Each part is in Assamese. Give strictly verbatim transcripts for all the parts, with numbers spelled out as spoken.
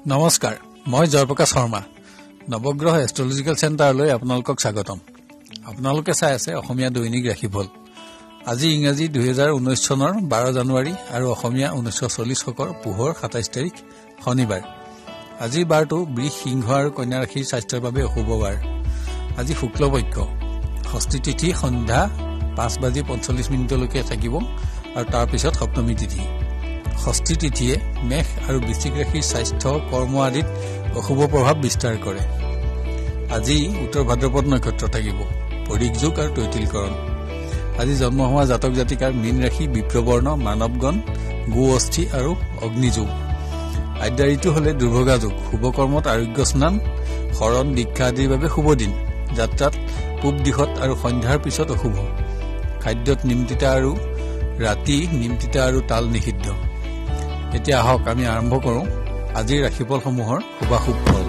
নমস্কাৰ, মই জয়প্ৰকাশ শৰ্মা। নৱগ্ৰহ এষ্ট্ৰলজিকেল চেণ্টাৰলৈ আপোনালোকক স্বাগতম। আপোনালোকে চাই আছে অসমীয়া দৈনিক ৰাশিফল। আজি ইংৰাজী দুহেজাৰ ঊনৈশ চনৰ বাৰ জানুৱাৰী আৰু অসমীয়া ঊনৈশ চল্লিশ শকৰ পোহৰ সাতাইশ তাৰিখ শনিবাৰ। আজিৰ বাৰটো বৃষ, সিংহ আৰু কন্যা ৰাশিৰ স্বাস্থ্যৰ বাবে অশুভ বাৰ। আজি শুক্লপক্ষ, ষষ্ঠী তিথি সন্ধ্যা পাঁচ বাজি পঞ্চল্লিছ মিনিটলৈকে থাকিব আৰু তাৰ পিছত সপ্তমী তিথি। ষষ্ঠী তিথিয়ে মেষ আৰু বৃশ্চিক ৰাশিৰ স্বাস্থ্য, কৰ্ম আদিত অশুভ প্ৰভাৱ বিস্তাৰ কৰে। আজি উত্তৰ ভাদ্ৰপদ নক্ষত্ৰ থাকিব, পৰীক যোগ আৰু তৈতিলকৰণ। আজি জন্ম হোৱা জাতক জাতিকাৰ মীন ৰাশি, বিপ্ৰবৰ্ণ, মানৱগণ, গো অস্থি আৰু অগ্নিযোগ। আদ্যা ঋতু হলে দুৰ্ভগা যোগ। শুভ কৰ্মত আৰোগ্য স্নান, শৰণ, দীক্ষা আদিৰ বাবে শুভ দিন। যাত্ৰাত পূব দিশত আৰু সন্ধ্যাৰ পিছত অশুভ। খাদ্যত নিমতিতা আৰু ৰাতি নিমতিতা আৰু তাল নিষিদ্ধ। এতিয়া আহক আমি আৰম্ভ কৰোঁ আজিৰ ৰাশিফলসমূহৰ শুভাশুভ ফল।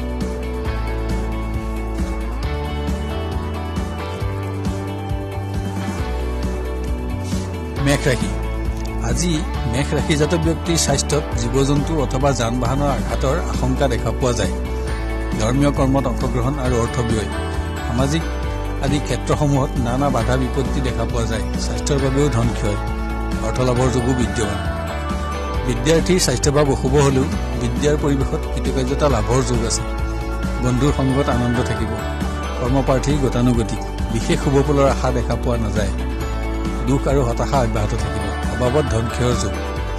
মেষ ৰাশি। আজি মেষ ৰাশিজাত ব্যক্তিৰ স্বাস্থ্যত জীৱ জন্তু অথবা যান বাহনৰ আঘাতৰ আশংকা দেখা পোৱা যায়। ধৰ্মীয় কৰ্মত অংশগ্ৰহণ আৰু অৰ্থ ব্যয়, সামাজিক আদি ক্ষেত্ৰসমূহত নানা বাধা বিপত্তি দেখা পোৱা যায়। স্বাস্থ্যৰ বাবেও ধন ক্ষয়, অৰ্থলাভৰ যোগো বিদ্যমান। বিদ্যাৰ্থীৰ স্বাস্থ্যভাৱ অশুভ হলেও বিদ্যাৰ পৰিৱেশত কৃতকাৰ্যতা লাভৰ যোগ আছে। বন্ধুৰ সংগত আনন্দ থাকিব। কৰ্মপ্ৰাৰ্থীৰ গতানুগতিক, বিশেষ শুভ ফলৰ আশা দেখা পোৱা নাযায়। দুখ আৰু হতাশা অব্যাহত থাকিব। অভাৱত ধন ক্ষয়ৰ যোগ।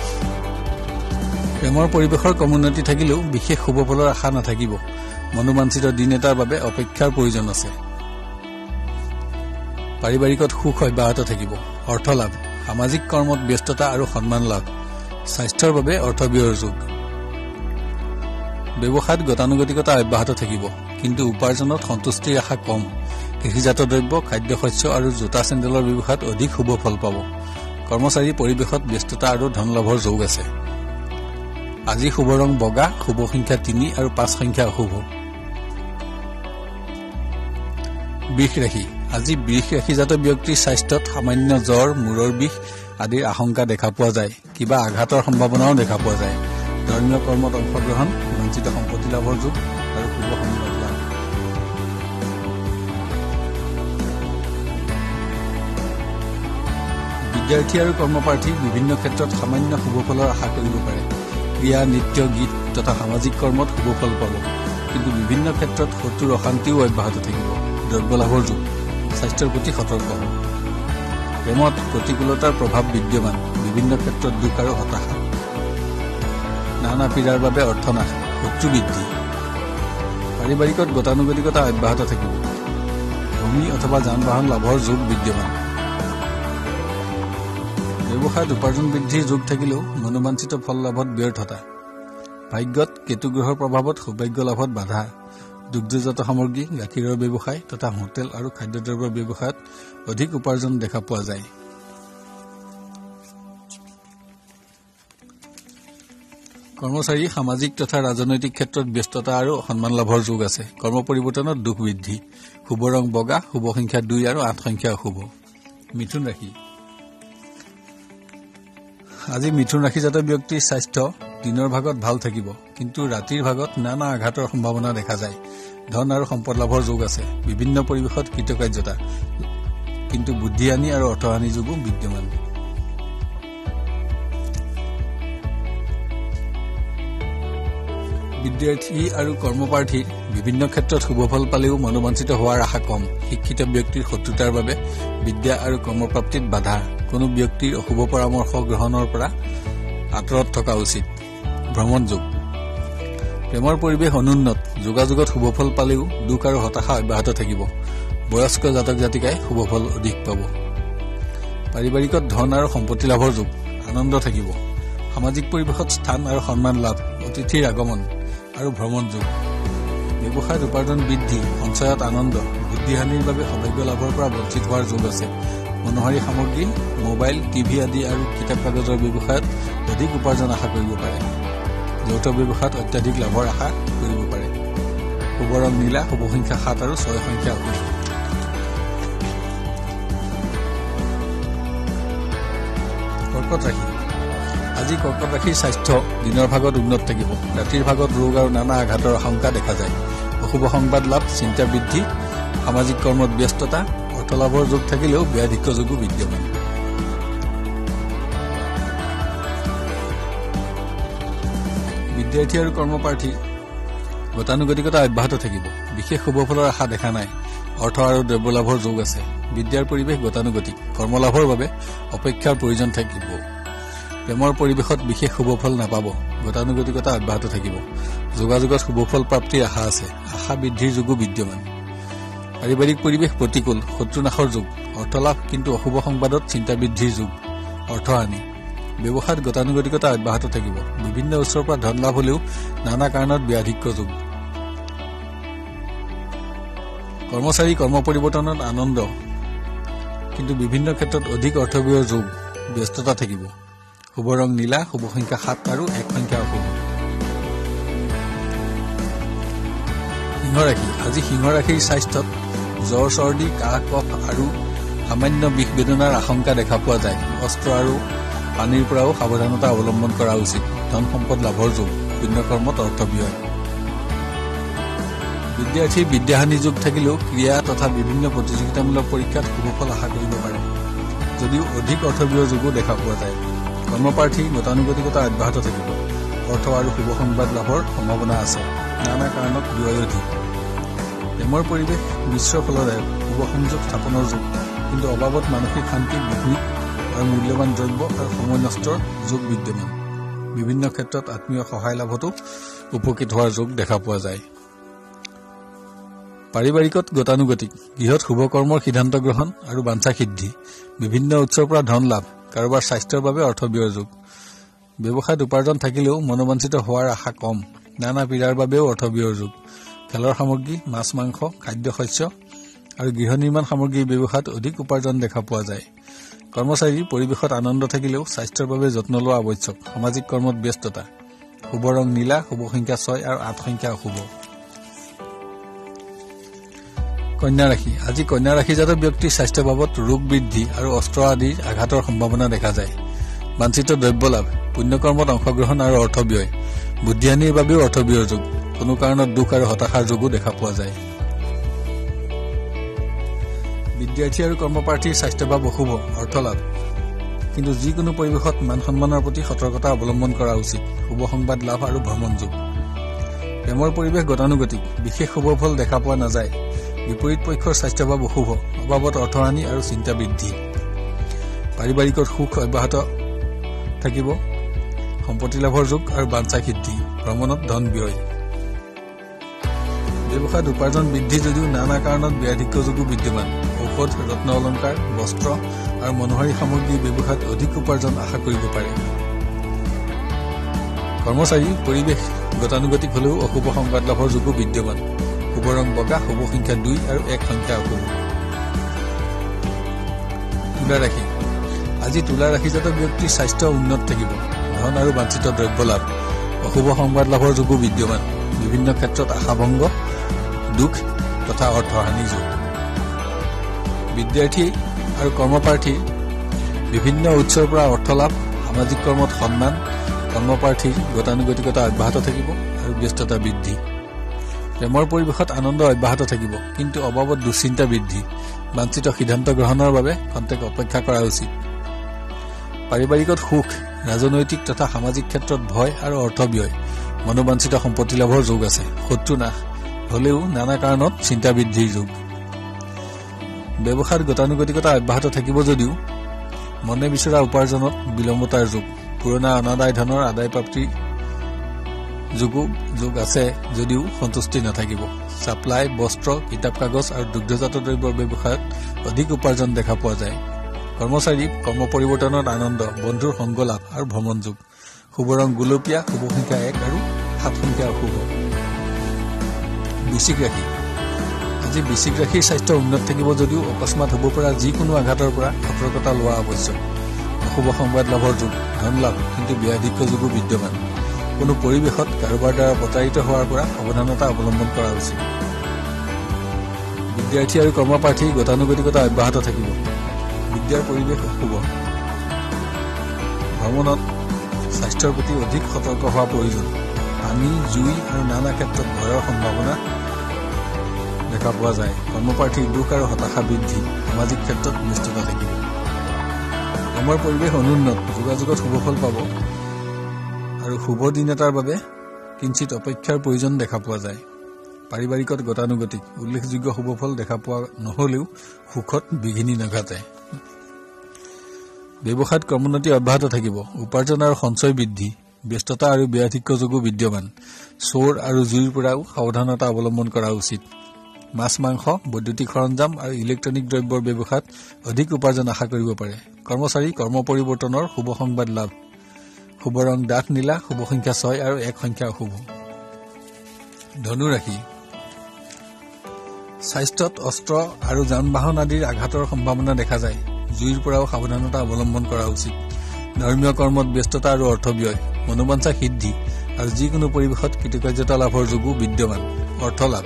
প্ৰেমৰ পৰিৱেশৰ কমোন্নতি থাকিলেও বিশেষ শুভ ফলৰ আশা নাথাকিব। মনোবাঞ্ছিত দিন এটাৰ বাবে অপেক্ষাৰ প্ৰয়োজন আছে। পাৰিবাৰিকত সুখ অব্যাহত থাকিব। অৰ্থ লাভ, সামাজিক কৰ্মত ব্যস্ততা আৰু সন্মান লাভ। স্বাস্থ্যৰ বাবে অৰ্থ ব্যয়ৰ যোগ। ব্যৱসায়ত গতানুগতিকতা অব্যাহত থাকিব, কিন্তু উপাৰ্জনত সন্তুষ্টিৰ আশা কম। কৃষিজাত দ্ৰব্য, খাদ্যশস্য আৰু জোতা চেণ্ডেলৰ ব্যৱসায়ত অধিক শুভ ফল পাব। কৰ্মচাৰী পৰিৱেশত ব্যস্ততা আৰু ধন লাভৰ যোগ আছে। আজি শুভ ৰং বগা, শুভ সংখ্যা তিনি আৰু পাঁচ সংখ্যা অশুভ। বৃষ ৰাশি। আজি বৃষ ৰাশিজাত ব্যক্তিৰ স্বাস্থ্যত সামান্য জ্বৰ, মূৰৰ বিষ আদিৰ আশংকা দেখা পোৱা যায়। কিবা আঘাতৰ সম্ভাৱনাও দেখা পোৱা যায়। ধৰ্মীয় কৰ্মত অংশগ্ৰহণ, বঞ্চিত সম্পত্তি লাভৰ যোগ আৰু শুভ সংবাদ লাভ। বিদ্যাৰ্থী আৰু কৰ্মপ্ৰাৰ্থী বিভিন্ন ক্ষেত্ৰত সামান্য শুভ ফলৰ আশা কৰিব পাৰে। ক্ৰীড়া, নৃত্য, গীত তথা সামাজিক কৰ্মত শুভ ফল পাব, কিন্তু বিভিন্ন ক্ষেত্ৰত শত্ৰুৰ অশান্তিও অব্যাহত থাকিব। দ্ৰব্য লাভৰ যোগ। স্বাস্থ্যৰ প্ৰতি সতৰ্ক হ'ব। প্ৰেমত প্ৰতিকূলতাৰ প্ৰভাৱ বিদ্যমান। বিভিন্ন ক্ষেত্ৰত দুখ আৰু হতাশা। নানা পীড়াৰ বাবে অৰ্থনাশ, শত্ৰু বৃদ্ধি। পাৰিবাৰিকত গতানুগতিকতা অব্যাহত থাকিব। ভূমি অথবা যান বাহন লাভৰ যোগ বিদ্যমান। ব্যৱসায়ত উপাৰ্জন বৃদ্ধিৰ যোগ থাকিলেও মনোবাঞ্ছিত ফল লাভত ব্যৰ্থতা। ভাগ্যত কেতু গ্ৰহৰ প্ৰভাৱত সৌভাগ্য লাভত বাধা। দুগ্ধজাত সামগ্ৰী, গাখীৰৰ ব্যৱসায় তথা হোটেল আৰু খাদ্যদ্ৰব্যৰ ব্যৱসায়ত অধিক উপাৰ্জন দেখা পোৱা যায়। কৰ্মচাৰী সামাজিক তথা ৰাজনৈতিক ক্ষেত্ৰত ব্যস্ততা আৰু সন্মান লাভৰ যোগ আছে। কৰ্ম পৰিৱৰ্তনত দুখ বৃদ্ধি। শুভ ৰং বগা, শুভ সংখ্যা দুই আৰু আঠ সংখ্যা অশুভ। মিথুন ৰাশি। আজি মিথুন ৰাশিজাত ব্যক্তিৰ স্বাস্থ্য দিনৰ ভাগত ভাল থাকিব, কিন্তু ৰাতিৰ ভাগত নানা আঘাতৰ সম্ভাৱনা দেখা যায়। ধন আৰু সম্পদ লাভৰ যোগ আছে। বিভিন্ন পৰিৱেশত কৃতকাৰ্যতা, কিন্তু বুদ্ধিহানি আৰু অৰ্থহানি যোগো বিদ্যমান। বিদ্যাৰ্থী আৰু কৰ্মপ্ৰাৰ্থীৰ বিভিন্ন ক্ষেত্ৰত শুভফল পালেও মনোবাঞ্ছিত হোৱাৰ আশা কম। শিক্ষিত ব্যক্তিৰ শত্ৰুতাৰ বাবে বিদ্যা আৰু কৰ্মপ্ৰাপ্তিত বাধা। কোনো ব্যক্তিৰ অশুভ পৰামৰ্শ গ্ৰহণৰ পৰা আঁতৰত থকা উচিত। ভ্ৰমণ যোগ। প্ৰেমৰ পৰিৱেশ অনুন্নত। যোগাযোগত শুভফল পালেও দুখ আৰু হতাশা অব্যাহত থাকিব। বয়স্ক জাতক জাতিকাই শুভফল অধিক পাব। পাৰিবাৰিকত ধন আৰু সম্পত্তি লাভৰ যোগ। আনন্দ থাকিব। সামাজিক পৰিৱেশত স্থান আৰু সন্মান লাভ। অতিথিৰ আগমন আৰু ভ্ৰমণ যোগ। ব্যৱসায়ত উপাৰ্জন বৃদ্ধি, সঞ্চয়ত আনন্দ। বুদ্ধিহানিৰ বাবে সৌভাগ্য লাভৰ পৰা বঞ্চিত হোৱাৰ যোগ আছে। মনোহাৰী সামগ্ৰী, মোবাইল, টিভি আদি আৰু কিতাপ কাগজৰ ব্যৱসায়ত অধিক উপাৰ্জন আশা কৰিব পাৰে। যৌথ ব্যৱসায়ত অত্যাধিক লাভৰ আশা কৰিব পাৰে। শুভ ৰং নীলা, শুভ সংখ্যা সাত আৰু ছয় সংখ্যা অশুভ। কৰ্কট ৰাশি। আজি কৰ্কট ৰাশিৰ স্বাস্থ্য দিনৰ ভাগত উন্নত থাকিব। ৰাতিৰ ভাগত ৰোগ আৰু নানা আঘাতৰ আশংকা দেখা যায়। অশুভ সংবাদ লাভ, চিন্তা বৃদ্ধি, সামাজিক কৰ্মত ব্যস্ততা, অৰ্থলাভৰ যোগ থাকিলেও ব্যাধিক্য যোগো বিদ্যমান। বিদ্যাৰ্থী আৰু কৰ্মপ্ৰাৰ্থী গতানুগতিকতা অব্যাহত থাকিব। বিশেষ শুভ ফলৰ আশা দেখা নাই। অৰ্থ আৰু দ্ৰব্যলাভৰ যোগ আছে। বিদ্যাৰ পৰিৱেশ গতানুগতিক। কৰ্মলাভৰ বাবে অপেক্ষাৰ প্ৰয়োজন থাকিব। প্ৰেমৰ পৰিৱেশত বিশেষ শুভফল নাপাব। গতানুগতিকতা অব্যাহত থাকিব। যোগাযোগত শুভফল প্ৰাপ্তিৰ আশা আছে। আশা বৃদ্ধিৰ যোগো বিদ্যমান। পাৰিবাৰিক পৰিৱেশ প্ৰতিকূল, শত্ৰুনাশৰ যোগ। অৰ্থলাভ কিন্তু অশুভ সংবাদত চিন্তা বৃদ্ধিৰ যোগ, অৰ্থহানি। ব্যৱসায়ত গতানুগতিকতা অব্যাহত থাকিব। বিভিন্ন উৎসৰ পৰা ধন লাভ হলেও নানা কাৰণত ব্যাধিক্য যোগ। কৰ্মচাৰী কৰ্ম পৰিৱৰ্তনত আনন্দ, কিন্তু বিভিন্ন ক্ষেত্ৰত অধিক অৰ্থব্যয়ৰ যোগ, ব্যস্ততা থাকিব। শুভ ৰং নীলা, শুভ সংখ্যা সাত আৰু এক সংখ্যা অশুভ। সিংহ ৰাশি আজি সিংহ ৰাশিৰ স্বাস্থ্যত জ্বৰ, চৰ্দি, কাহ, কফ আৰু সামান্য বিষ বেদনাৰ আশংকা দেখা পোৱা যায়। অস্ত্ৰ আৰু পানীৰ পৰাও সাৱধানতা অৱলম্বন কৰা উচিত। ধন সম্পদ লাভৰ যোগ, পুণ্যকৰ্মত অৰ্থব্যয়। বিদ্যাৰ্থীৰ বিদ্যাহানি যোগ থাকিলেও ক্ৰিয়া তথা বিভিন্ন প্ৰতিযোগিতামূলক পৰীক্ষাত শুভফল আশা কৰিব পাৰে, যদিও অধিক অৰ্থব্যয়ৰ যোগো দেখা পোৱা যায়। কৰ্মপ্ৰাৰ্থী গতানুগতিকতা অব্যাহত থাকিব। অৰ্থ আৰু শুভ সংবাদ লাভৰ সম্ভাৱনা আছে। নানা কাৰণত ব্যয় অধিক। প্ৰেমৰ পৰিৱেশ মিশ্ৰ ফলদায়ক। শুভ সংযোগ স্থাপনৰ যোগ, কিন্তু অবাবত মানসিক শান্তি, বিপৰীত আৰু মূল্যৱান দ্ৰব্য আৰু সময় নষ্টৰ যোগ বিদ্যমান। বিভিন্ন ক্ষেত্ৰত আত্মীয় সহায় লাভতো উপকৃত হোৱাৰ যোগ দেখা পোৱা যায়। পাৰিবাৰিকত গতানুগতিক। গৃহত শুভ কৰ্মৰ সিদ্ধান্ত গ্ৰহণ আৰু বাঞ্ছা সিদ্ধি। বিভিন্ন উৎসৰ পৰা ধন লাভ। কাৰোবাৰ স্বাস্থ্যৰ বাবে অৰ্থব্যয়ৰ যোগ। ব্যৱসায়ত উপাৰ্জন থাকিলেও মনোবাঞ্ছিত হোৱাৰ আশা কম। নানা পীড়াৰ বাবেও অৰ্থব্যয়ৰ যোগ। খেলৰ সামগ্ৰী, মাছ মাংস, খাদ্য শস্য আৰু গৃহ নিৰ্মাণ সামগ্ৰীৰ ব্যৱসায়ত অধিক উপাৰ্জন দেখা পোৱা যায়। কৰ্মচাৰীৰ পৰিৱেশত আনন্দ থাকিলেও স্বাস্থ্যৰ বাবে যত্ন লোৱা আৱশ্যক। সামাজিক কৰ্মত ব্যস্ততা। শুভ ৰং নীলা, শুভ সংখ্যা ছয় আৰু আঠ সংখ্যা অশুভ। কন্যা ৰাশি আজি কন্যা ৰাশিজাত ব্যক্তিৰ স্বাস্থ্য বাবদ ৰোগ বৃদ্ধি আৰু অস্ত্ৰ আদিৰ আঘাতৰ সম্ভাৱনা দেখা যায়। বাঞ্ছিত দ্ৰব্য লাভ, পুণ্যকৰ্মত অংশগ্ৰহণ আৰু অৰ্থব্যয়। বুদ্ধিহানিৰ বাবেও অৰ্থব্যয়ৰ যোগ। কোনো কাৰণত দুখ আৰু হতাশাৰ যোগো দেখা পোৱা যায়। বিদ্যাৰ্থী আৰু কৰ্মপ্ৰাৰ্থীৰ স্বাস্থ্যভাৱ অশুভ, অৰ্থলাভ, কিন্তু যিকোনো পৰিৱেশত মান সন্মানৰ প্ৰতি সতৰ্কতা অৱলম্বন কৰা উচিত। শুভ সংবাদ লাভ আৰু ভ্ৰমণ যোগ। প্ৰেমৰ পৰিৱেশ গতানুগতিক। বিশেষ শুভফল দেখা পোৱা নাযায়। বিপৰীত পক্ষৰ স্বাস্থ্যভাৱ অশুভ, অবাবত অৰ্থহানি আৰু চিন্তা বৃদ্ধি। পাৰিবাৰিকত সুখ অব্যাহত থাকিব। সম্পত্তি লাভৰ যোগ আৰু বাঞ্ছা সিদ্ধি। ভ্ৰমণত ধন ব্যয়। ব্যৱসায়ত উপাৰ্জন বৃদ্ধি যদিও নানা কাৰণত ব্যাধিক্য যোগো বিদ্যমান। ঔষধ, ৰত্ন অলংকাৰ, বস্ত্ৰ আৰু মনোহাৰী সামগ্ৰীৰ ব্যৱসায়ত অধিক উপাৰ্জন আশা কৰিব পাৰে। কৰ্মচাৰী পৰিৱেশ গতানুগতিক হলেও অশুভ সংবাদ লাভৰ যোগো বিদ্যমান। শুভ ৰং বগা, শুভ সংখ্যা দুই আৰু এক সংখ্যা অশুভ। তুলা ৰাশি আজি তুলা ৰাশিজাত ব্যক্তিৰ স্বাস্থ্য উন্নত থাকিব। ধন আৰু বাঞ্ছিত দ্ৰব্য লাভ। অশুভ সংবাদ লাভৰ যোগো বিদ্যমান। বিভিন্ন ক্ষেত্ৰত আশাভংগ, দুখ তথা অৰ্থহানি যোগ। বিদ্যাৰ্থী আৰু কৰ্মপ্ৰাৰ্থীৰ বিভিন্ন উৎসৰ পৰা অৰ্থলাভ, সামাজিক কৰ্মত সন্মান। কৰ্মপ্ৰাৰ্থীৰ গতানুগতিকতা অব্যাহত থাকিব আৰু ব্যস্ততা বৃদ্ধি। প্ৰেমৰ পৰিৱেশত আনন্দ অব্যাহত থাকিব, কিন্তু অবাবত দুশ্চিন্তা বৃদ্ধি। বাঞ্ছিত সিদ্ধান্ত গ্ৰহণৰ বাবে খন্তেক অপেক্ষা কৰা উচিত। পাৰিবাৰিকত সুখ, ৰাজনৈতিক তথা সামাজিক ক্ষেত্ৰত ভয় আৰু অৰ্থব্যয়। মনোবাঞ্ছিত সম্পত্তি লাভৰ যোগ আছে। শত্ৰু নাশ হলেও নানা কাৰণত চিন্তা বৃদ্ধিৰ যোগ। ব্যৱসায়ত গতানুগতিকতা অব্যাহত থাকিব যদিও মনে বিচৰা উপাৰ্জনত বিলম্বতাৰ যোগ। পুৰণা অনাদায় ধনৰ আদায় প্ৰাপ্তিৰ যোগো যোগ আছে যদিও সন্তুষ্টি নাথাকিব। ছাপ্লাই, বস্ত্ৰ, কিতাপ কাগজ আৰু দুগ্ধজাত দ্ৰব্যৰ ব্যৱসায়ত অধিক উপাৰ্জন দেখা পোৱা যায়। কৰ্মচাৰী কৰ্ম পৰিৱৰ্তনত আনন্দ, বন্ধুৰ সংগ লাভ আৰু ভ্ৰমণ যোগ। শুভ ৰং গুলপীয়া, শুভ সংখ্যা এক আৰু সাত সংখ্যা অশুভ। বৃশ্চিক ৰাশি আজি বৃশ্চিক ৰাশিৰ স্বাস্থ্য উন্নত থাকিব যদিও অকস্মাত হ'ব পৰা যিকোনো আঘাতৰ পৰা সতৰ্কতা লোৱা আৱশ্যক। অশুভ সংবাদ লাভৰ যোগ, ধন লাভ, কিন্তু ব্যাধিক্য যোগো বিদ্যমান। কোনো পৰিৱেশত কাৰোবাৰ দ্বাৰা প্ৰতাৰিত হোৱাৰ পৰা সাৱধানতা অৱলম্বন কৰা উচিত। বিদ্যাৰ্থী আৰু কৰ্মপ্ৰাৰ্থীৰ গতানুগতিকতা অব্যাহত থাকিব। বিদ্যাৰ পৰিৱেশ অশুভ। ভ্ৰমণত স্বাস্থ্যৰ প্ৰতি অধিক সতৰ্ক হোৱা প্ৰয়োজন। পানী, জুই আৰু নানা ক্ষেত্ৰত ভয়ৰ সম্ভাৱনা দেখা পোৱা যায়। কৰ্মপ্ৰাৰ্থীৰ দুখ আৰু হতাশা বৃদ্ধি, সামাজিক ক্ষেত্ৰত ব্যস্ততা থাকিব। কামৰ পৰিৱেশ অনুন্নত, যোগাযোগত শুভফল পাব আৰু শুভ দিন এটাৰ বাবে কিঞ্চিত অপেক্ষাৰ প্ৰয়োজন দেখা পোৱা যায়। পাৰিবাৰিকত গতানুগতিক, উল্লেখযোগ্য শুভফল দেখা পোৱা নহলেও সুখত বিঘিনি নাঘাটে। ব্যৱসায়ত ক্ৰমোন্নতি অব্যাহত থাকিব। উপাৰ্জন আৰু সঞ্চয় বৃদ্ধি, ব্যস্ততা আৰু ব্যাধিক্য যোগো বিদ্যমান। চোৰ আৰু জুইৰ পৰাও সাৱধানতা অৱলম্বন কৰা উচিত। মাছ, মাংস, বৈদ্যুতিক সৰঞ্জাম আৰু ইলেক্ট্ৰনিক দ্ৰব্যৰ ব্যৱসায়ত অধিক উপাৰ্জন আশা কৰিব পাৰে। কৰ্মচাৰী কৰ্ম পৰিৱৰ্তনৰ শুভ সংবাদ লাভ। শুভ ৰং ডাঠ নীলা, শুভ সংখ্যা ছয় আৰু এক সংখ্যা অশুভ। ধনু ৰাশি, স্বাস্থ্যত অস্ত্ৰ আৰু যান বাহন আদিৰ আঘাতৰ সম্ভাৱনা দেখা যায়। জুইৰ পৰাও সাৱধানতা অৱলম্বন কৰা উচিত। ধৰ্মীয় কৰ্মত ব্যস্ততা আৰু অৰ্থ ব্যয়, মনোবাঞ্ছা সিদ্ধি আৰু যিকোনো পৰিৱেশত কৃতকাৰ্যতা লাভৰ যোগো বিদ্যমান। অৰ্থ লাভ।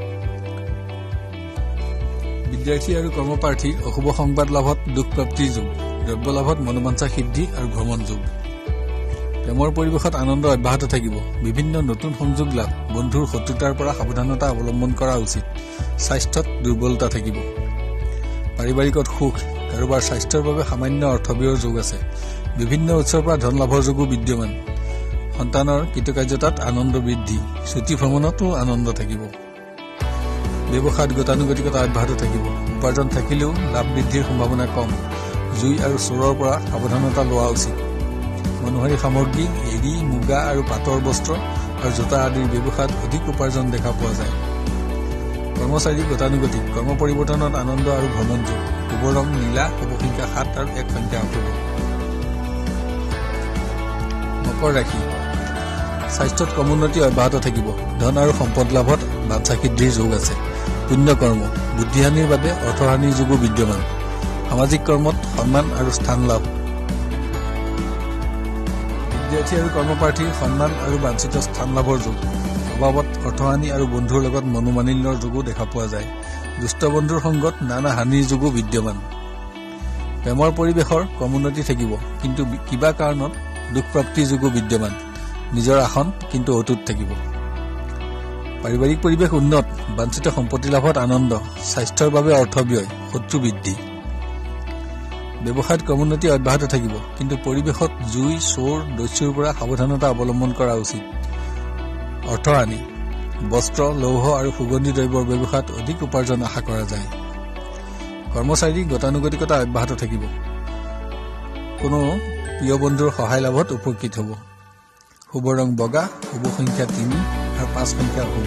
বিদ্যাৰ্থী আৰু কৰ্মপ্ৰাৰ্থীৰ অশুভ সংবাদ লাভত দুখ প্ৰাপ্তিৰ যোগ, দ্ৰব্য লাভত মনোবাঞ্ছা সিদ্ধি আৰু ভ্ৰমণ যোগ। প্ৰেমৰ পৰিৱেশত আনন্দ অব্যাহত থাকিব। বিভিন্ন নতুন সংযোগ লাভ, বন্ধুৰ শত্ৰুতাৰ পৰা সাৱধানতা অৱলম্বন কৰা উচিত। স্বাস্থ্যত দুৰ্বলতা থাকিব। পাৰিবাৰিকত সুখ, কাৰোবাৰ স্বাস্থ্যৰ বাবে সামান্য অৰ্থব্যয়ৰ যোগ আছে। বিভিন্ন উৎসৰ পৰা ধন লাভৰ যোগো বিদ্যমান। সন্তানৰ কৃতকাৰ্যতাত আনন্দ বৃদ্ধি, ছুটি ভ্ৰমণতো আনন্দ থাকিব। ব্যৱসায়ত গতানুগতিকতা অব্যাহত থাকিব। উপাৰ্জন থাকিলেও লাভ বৃদ্ধিৰ সম্ভাৱনা কম। জুই আৰু চোৰৰ পৰা সাৱধানতা লোৱা উচিত। মনোহাৰী সামগ্ৰী, এৰী, মুগা আৰু পাটৰ বস্ত্ৰ আৰু জোতা আদিৰ ব্যৱসায়ত অধিক উপাৰ্জন দেখা পোৱা যায়। কৰ্মচাৰী গতানুগতিক, কৰ্ম পৰিৱৰ্তনত আনন্দ আৰু ভ্ৰমণ যোগ। শুভ ৰং নীলা, শুভ সংখ্যা সাত আৰু এক সংখ্যা অশুভ। মকৰ ৰাশি, স্বাস্থ্যত ক্ৰমোন্নতি অব্যাহত থাকিব। ধন আৰু সম্পদ লাভত বাঞ্ছা সিদ্ধিৰ যোগ আছে। পুণ্য কৰ্ম, বুদ্ধিহানিৰ বাবে অৰ্থহানিৰ যোগো বিদ্যমান। সামাজিক কৰ্মত সন্মান আৰু স্থান লাভ। বিদ্যাৰ্থী আৰু কৰ্মপ্ৰাৰ্থীৰ সন্মান আৰু বাঞ্ছিত স্থান লাভৰ যোগ। অভাৱত অৰ্থহানি আৰু বন্ধুৰ লগত মনোমালিন্যৰ যোগো দেখা পোৱা যায়। দুষ্ট বন্ধুৰ সংগত নানা হানিৰ যোগো বিদ্যমান। প্ৰেমৰ পৰিৱেশৰ ক্ৰমোন্নতি থাকিব, কিন্তু কিবা কাৰণত দুখপ্ৰাপ্তিৰ যোগো বিদ্যমান। নিজৰ আসন কিন্তু অটুট থাকিব। পাৰিবাৰিক পৰিৱেশ উন্নত, বাঞ্ছিত সম্পত্তি লাভত আনন্দ। স্বাস্থ্যৰ বাবে অৰ্থ ব্যয়, শত্ৰু বৃদ্ধি। ব্যৱসায়ত ক্ৰমোন্নতি অব্যাহত থাকিব, কিন্তু পৰিৱেশত জুই, চোৰ, দস্যুৰ পৰা সাৱধানতা অৱলম্বন কৰা উচিত। অৰ্থহানি, বস্ত্ৰ, লৌহ আৰু সুগন্ধি দ্ৰব্যৰ ব্যৱসায়ত অধিক উপাৰ্জন আশা কৰা যায়। কৰ্মচাৰী গতানুগতিকতা অব্যাহত থাকিব। কোনো প্ৰিয় বন্ধুৰ সহায় লাভত উপকৃত হ'ব। শুভ ৰং বগা, শুভ সংখ্যা তিনি আৰু পাঁচ সংখ্যা শুভ।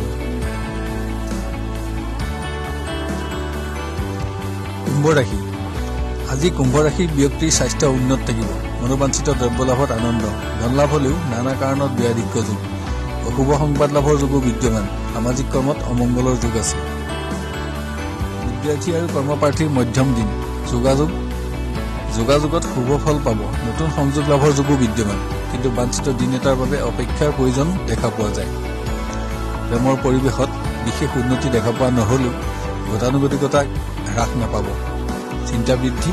কুম্ভ ৰাশি, আজি কুম্ভ ৰাশিৰ ব্যক্তিৰ স্বাস্থ্য উন্নত থাকিব। মনোবাঞ্ছিত দ্ৰব্য লাভত আনন্দ। ধন লাভ হলেও নানা কাৰণত ব্যাধিক্য যোগ। অশুভ সংবাদ লাভৰ যোগো বিদ্যমান। সামাজিক কৰ্মত অমংগলৰ যোগ আছে। বিদ্যাৰ্থী আৰু কৰ্মপ্ৰাৰ্থীৰ মধ্যম দিন। যোগাযোগ যোগাযোগত শুভ ফল পাব। নতুন সংযোগ লাভৰ যোগো বিদ্যমান, কিন্তু বাঞ্ছিত দিন এটাৰ বাবে অপেক্ষাৰ প্ৰয়োজন দেখা পোৱা যায়। প্ৰেমৰ পৰিৱেশত বিশেষ উন্নতি দেখা পোৱা নহলেও গতানুগতিকতা হ্ৰাস নাপাব। চিন্তা বৃদ্ধি।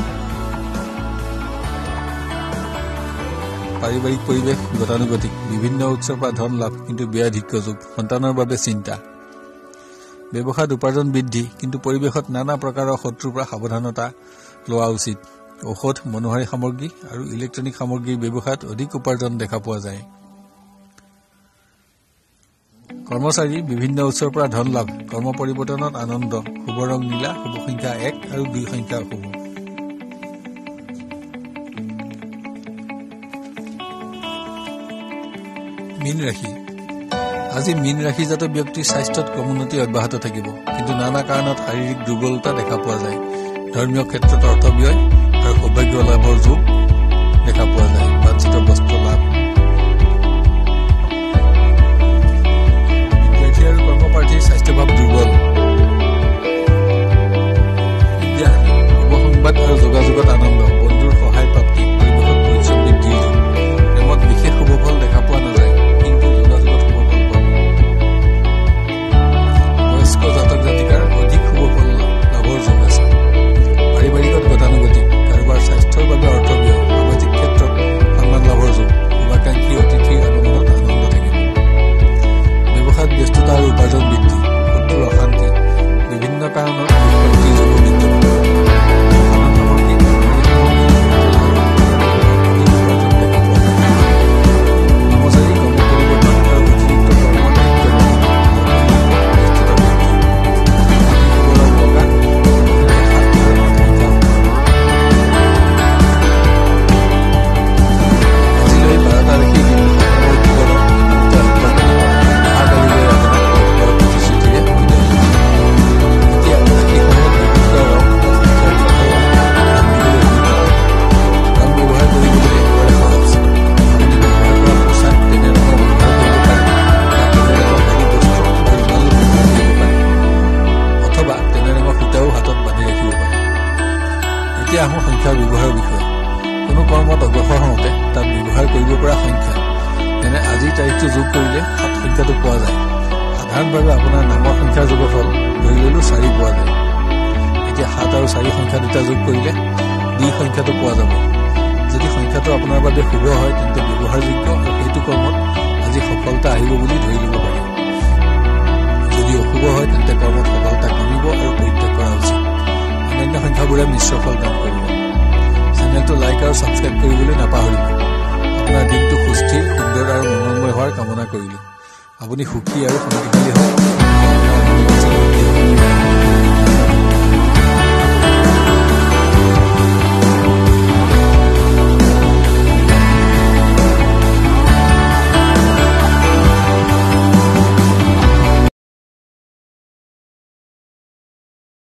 পাৰিবাৰিক পৰিৱেশ গতানুগতিক, বিভিন্ন উৎসৰ পৰা ধন লাভ, কিন্তু ব্যাধিক্য যোগ। সন্তানৰ বাবে চিন্তা। ব্যৱসায়ত উপাৰ্জন বৃদ্ধি, কিন্তু পৰিৱেশত নানা প্ৰকাৰৰ শত্ৰুৰ পৰা সাৱধানতা লোৱা উচিত। ঔষধ, মনোহাৰী সামগ্ৰী আৰু ইলেক্ট্ৰনিক সামগ্ৰীৰ ব্যৱসায়ত অধিক উপাৰ্জন দেখা পোৱা যায়। কৰ্মচাৰী বিভিন্ন উৎসৰ পৰা ধন লাভ, কৰ্ম পৰিৱৰ্তনত আনন্দ। শুভ ৰং নীলা, শুভ সংখ্যা এক আৰু দুই সংখ্যা শুভ। মীন ৰাশি, আজি মীন ৰাশিজাত ব্যক্তিৰ স্বাস্থ্যত ক্ৰমোন্নতি অব্যাহত থাকিব, কিন্তু নানা কাৰণত শাৰীৰিক দুৰ্বলতা দেখা পোৱা যায়। ধৰ্মীয় ক্ষেত্ৰত অৰ্থ ব্যয় আৰু সৌভাগ্য লাভৰ যোগ দেখা পোৱা যায়। বাঞ্ছিত বস্ত্ৰ লাভ। বিদ্যাৰ্থী আৰু কৰ্মপ্ৰাৰ্থীৰ স্বাস্থ্যভাৱ দুৰ্বল। বিদ্যাহানি, শুভ সংবাদ আৰু যোগাযোগত আনন্দ। বন্ধুৰ সহায় প্ৰাপ্তি, পৰিৱেশত পৰিশ্ৰম বৃদ্ধিৰ যোগ। প্ৰেমত বিশেষ শুভফল দেখা পোৱা নাযায়, কিন্তু যোগাযোগত শুভফল পাব। বয়স্ক জাতক জাতিকাৰ অধিক শুভফল লাভৰ যোগ আছে। পাৰিবাৰিকত গতানুগতিক, কাৰোবাৰ স্বাস্থ্যৰ বাবে অৰ্থ ব্যয়, সামাজিক ক্ষেত্ৰত সন্মান লাভৰ যোগ। যোগ কৰিলে সাত সংখ্যাটো পোৱা যায়। সাধাৰণভাৱে আপোনাৰ নামৰ সংখ্যাৰ যোগফল ধৰি ললো চাৰি পোৱা যায়। এতিয়া সাত আৰু চাৰি সংখ্যা দুটা যোগ কৰিলে দুই সংখ্যাটো পোৱা যাব। যদি সংখ্যাটো আপোনাৰ বাবে শুভ হয় তেন্তে ব্যৱহাৰযোগ্য আৰু সেইটো কৰ্মত আজি সফলতা আহিব বুলি ধৰি ল'ব পাৰি। যদি অশুভ হয় তেন্তে কৰ্মত সফলতা কমিব আৰু পৰিত্যাগ কৰা উচিত। অন্যান্য সংখ্যাবোৰে মিশ্ৰ ফল দান কৰিব। চেনেলটো লাইক আৰু ছাবস্ক্ৰাইব কৰিবলৈ নাপাহৰিব। আপোনাৰ দিনটো সুস্থিৰ, সুন্দৰ আৰু মনোৰময় হোৱাৰ কামনা কৰিলোঁ। আপুনি সুখী আৰু সমৃদ্ধিশালী হওক।